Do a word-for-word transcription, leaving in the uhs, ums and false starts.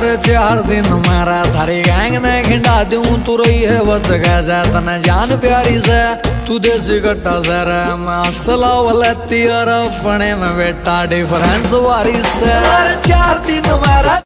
चार दिन मारा थारी गैंग ने खिंडा दूं तू रही है बच गया जा तने जान प्यारी से तू देसी कट्टा सर मैं असला वलती और अपने में बेटा डिफरेंस वारी से चार दिन मारा